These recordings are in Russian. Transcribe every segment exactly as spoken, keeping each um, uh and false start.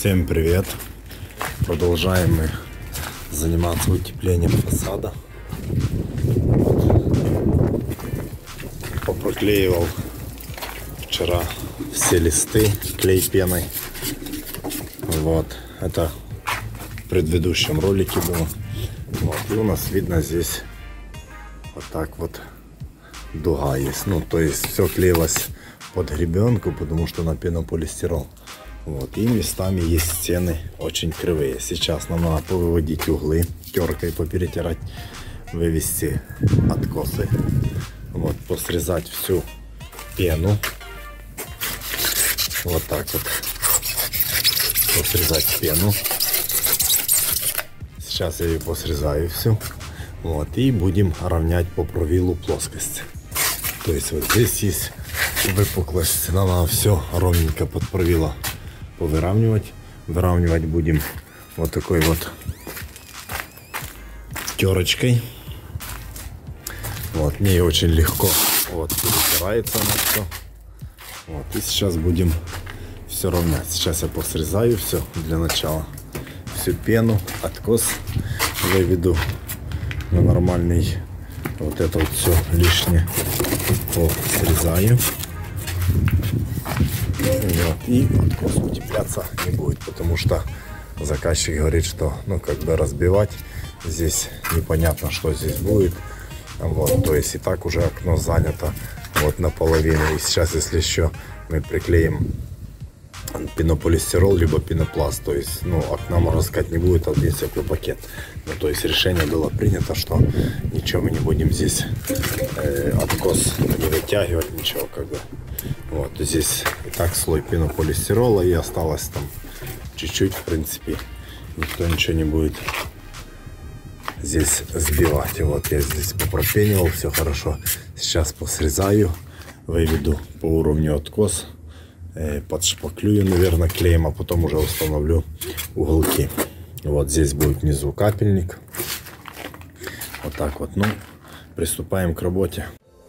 Всем привет! Продолжаем мы заниматься утеплением фасада. Попроклеивал вчера все листы клей пеной. Вот, это в предыдущем ролике было. Вот, и у нас видно здесь вот так вот дуга есть. Ну, то есть все клеилось под гребенку, потому что на пенополистирол. Вот, и местами есть стены очень кривые. Сейчас нам надо повыводить углы, теркой поперетирать, вывести откосы, вот, посрезать всю пену. Вот так вот. Посрезать пену. Сейчас я ее посрезаю всю. Вот, и будем равнять по провилу плоскость. То есть вот здесь есть выпуклость. Нам надо все ровненько под провило выравнивать. Выравнивать будем вот такой вот терочкой. Вот, мне очень легко вот перетирается она все. Вот, и сейчас будем все равнять. Сейчас я посрезаю все для начала. Всю пену, откос выведу на нормальный. Вот это вот все лишнее посрезаю. Вот, и откос утепляться не будет, потому что заказчик говорит, что ну как бы разбивать здесь непонятно, что здесь будет. Вот, то есть и так уже окно занято вот наполовину. И сейчас, если еще мы приклеим пенополистирол либо пенопласт, то есть ну окна, можно сказать, не будет, а здесь пакет. Ну, то есть решение было принято, что ничего мы не будем здесь э, откос не вытягивать, ничего как бы. Вот здесь и так слой пенополистирола, и осталось там чуть-чуть, в принципе, никто ничего не будет здесь сбивать. И вот я здесь попропенивал, все хорошо. Сейчас посрезаю, выведу по уровню откос, э, подшпаклюю, наверное, клеем, а потом уже установлю уголки. Вот здесь будет внизу капельник. Вот так вот. Ну, приступаем к работе.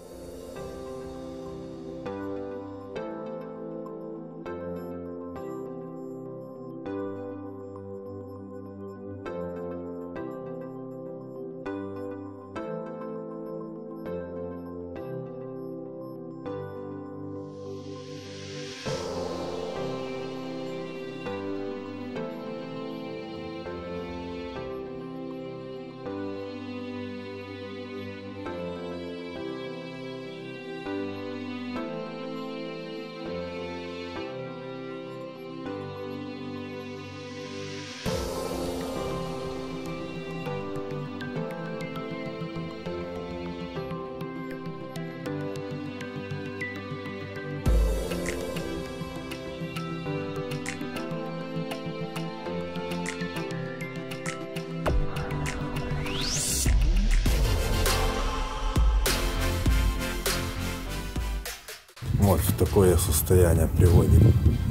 Вот в такое состояние приводим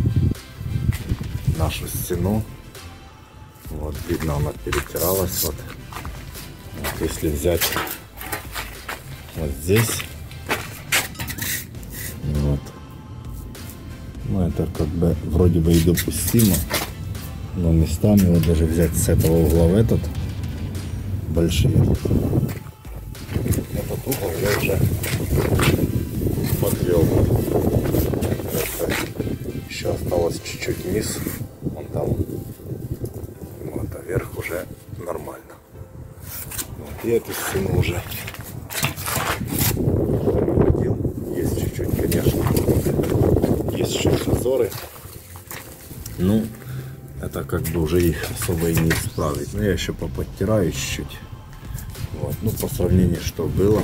нашу стену. Вот видно, она перетиралась. Вот, вот если взять вот здесь, вот, ну это как бы вроде бы и допустимо, но местами вот даже взять с этого угла в этот большие. Этот угол я уже подвел. Еще осталось чуть-чуть вниз, вон там, вот, а вверх уже нормально. Вот, и эту стену уже выводил. Есть чуть-чуть, конечно, есть еще зазоры. Ну, это как бы уже их особо и не исправить. Но я еще поподтираю чуть-чуть. Вот, ну по сравнению, что было,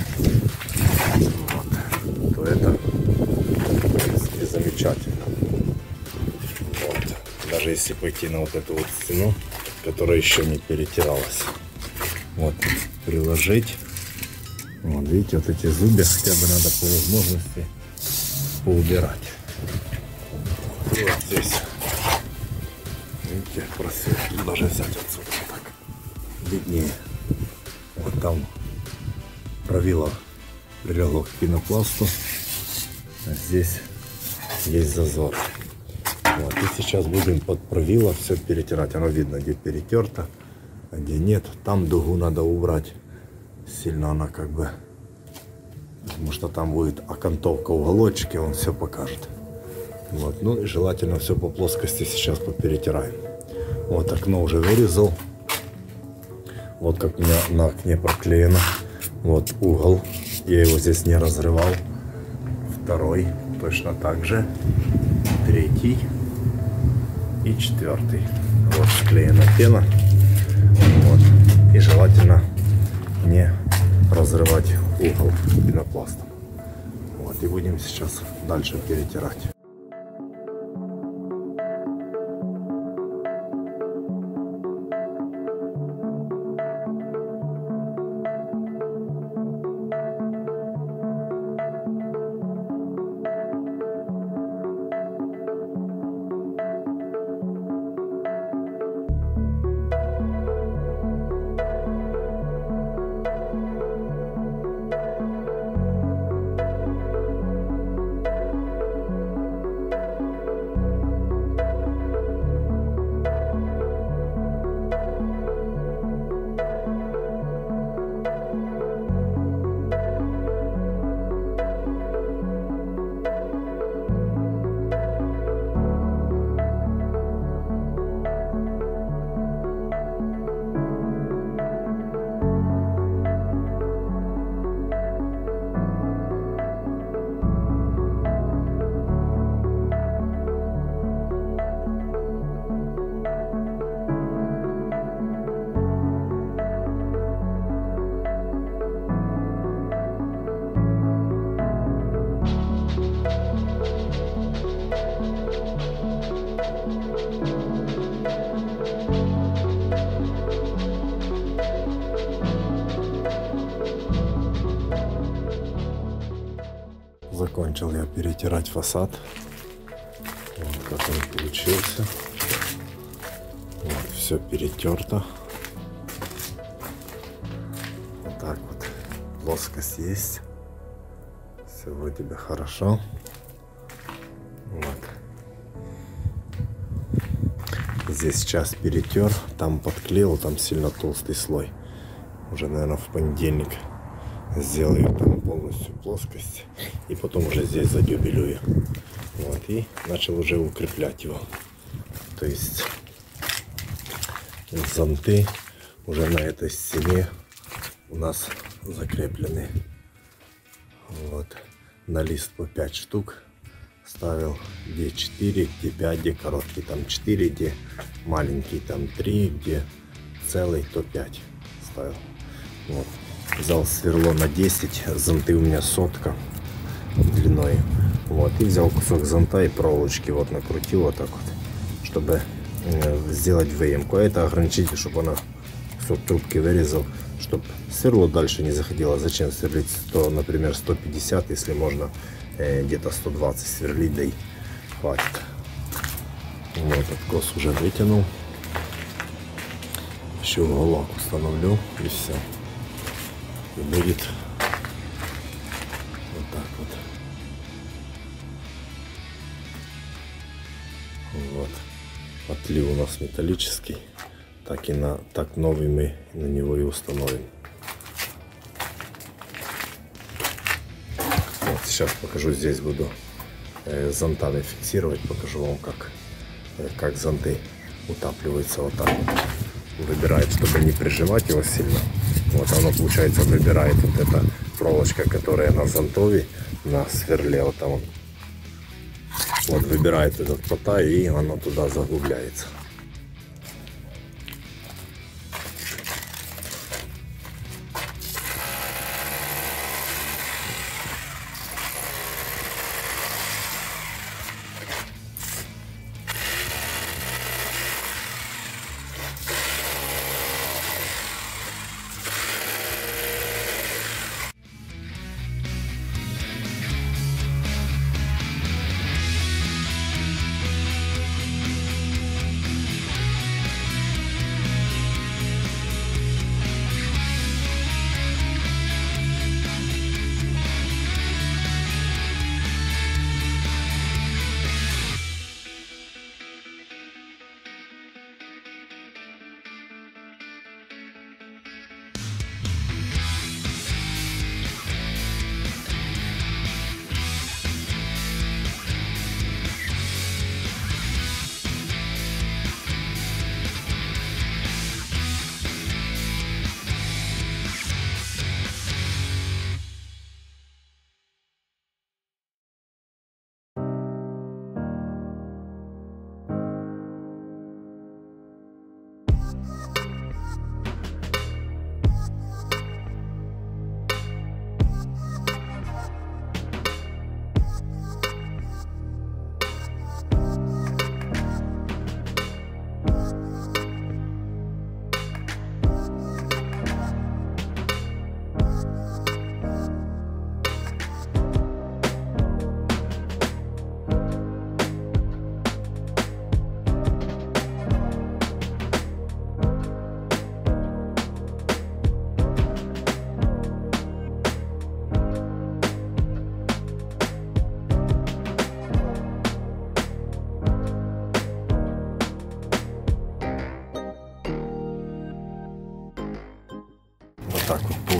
вот, то это в принципе замечательно. Вот. Даже если пойти на вот эту вот стену, которая еще не перетиралась, вот, приложить, вот, видите, вот эти зубья хотя бы надо по возможности поубирать. И вот здесь, видите, просвет, даже взять отсюда вот так виднее. Вот там провило прилегло к пенопласту, а здесь есть зазор. Вот. И сейчас будем под правило все перетирать. Оно видно, где перетерто, а где нет. Там дугу надо убрать. Сильно она как бы... Потому что там будет окантовка уголочек, и он все покажет. Вот. Ну и желательно все по плоскости сейчас поперетираем. Вот окно уже вырезал. Вот как у меня на окне проклеено. Вот угол. Я его здесь не разрывал. Второй точно так же. Третий. И четвертый. Вот склеена пена. Вот. И желательно не разрывать угол пенопластом. Вот. И будем сейчас дальше перетирать. Закончил я перетирать фасад. Вот как он получился. Вот, все перетерто. Вот так вот. Плоскость есть. Все вроде бы хорошо. Вот. Здесь сейчас перетер. Там подклеил. Там сильно толстый слой. Уже, наверное, в понедельник сделаю там полностью плоскость. И потом уже здесь задюбелюю. Вот. И начал уже укреплять его. То есть зонты уже на этой стене у нас закреплены. Вот. На лист по пять штук ставил. Где четыре, где пять, где короткий там четыре, где маленький там три, где целый то пять ставил. Вот. Взял сверло на десять, зонты у меня сотка длиной. Вот. И взял кусок зонта и проволочки вот накрутил вот так вот, чтобы э, сделать выемку. А это ограничитель, чтобы она кусок трубки вырезал, чтобы сверло дальше не заходило. Зачем сверлить сто, например, сто пятьдесят, если можно э, где-то сто двадцать сверлить, да и хватит. Вот, откос уже вытянул. Еще уголок установлю и все. И будет вот так вот. Вот. Отлив у нас металлический. Так и на так новый мы на него и установим. Вот сейчас покажу, здесь буду э, зонтами фиксировать, покажу вам как, э, как зонты утапливаются вот так вот. Выбирает, чтобы не прижимать его сильно. Вот оно, получается, выбирает вот эта проволочка, которая на зонтове, на сверле, вот там. Вот выбирает этот кота, и оно туда заглубляется.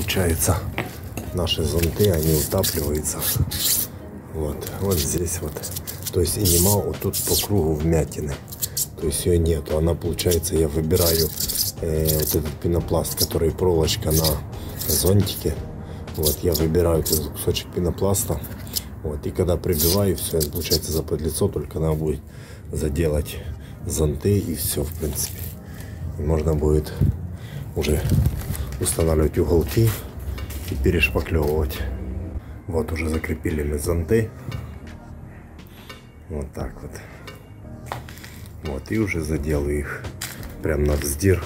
получается наши зонты, они утапливаются. Вот, вот здесь вот. То есть и нема вот тут по кругу вмятины. То есть ее нету. Она получается, я выбираю э, вот этот пенопласт, который проволочка на зонтике. Вот, я выбираю этот кусочек пенопласта. Вот, и когда прибиваю, все, получается заподлицо, только надо будет заделать зонты и все, в принципе. И можно будет уже устанавливать уголки и перешпаклевывать. Вот уже закрепили мы зонты. Вот так вот. Вот, и уже заделаю их прям на вздир.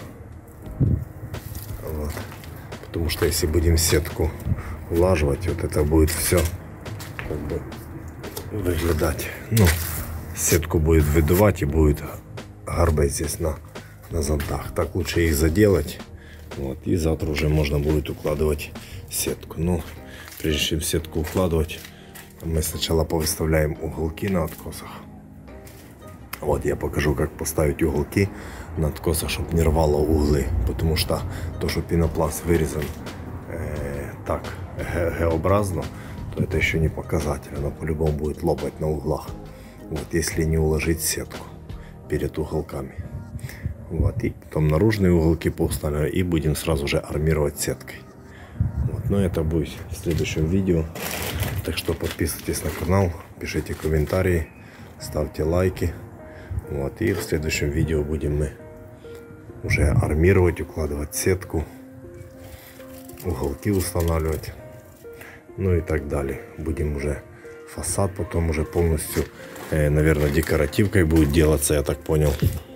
Вот. Потому что если будем сетку улаживать, вот это будет все как бы выглядать. Ну, сетку будет выдувать и будет гарбать здесь на, на зонтах. Так лучше их заделать. Вот, и завтра уже можно будет укладывать сетку. Ну, прежде чем сетку укладывать, мы сначала повыставляем уголки на откосах. Вот я покажу, как поставить уголки на откосах, чтобы не рвало углы. Потому что то, что пенопласт вырезан э, так Г-образно, то это еще не показатель. Она по-любому будет лопать на углах. Вот, если не уложить сетку перед уголками. Вот, и потом наружные уголки поустанавливаем и будем сразу же армировать сеткой. Вот, но это будет в следующем видео. Так что подписывайтесь на канал, пишите комментарии, ставьте лайки. Вот, и в следующем видео будем мы уже армировать, укладывать сетку, уголки устанавливать, ну и так далее. Будем уже фасад потом уже полностью, э, наверное, декоративкой будет делаться, я так понял.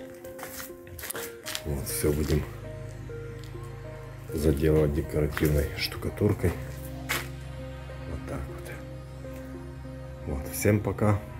Вот, все будем заделывать декоративной штукатуркой. Вот так вот. Вот, всем пока.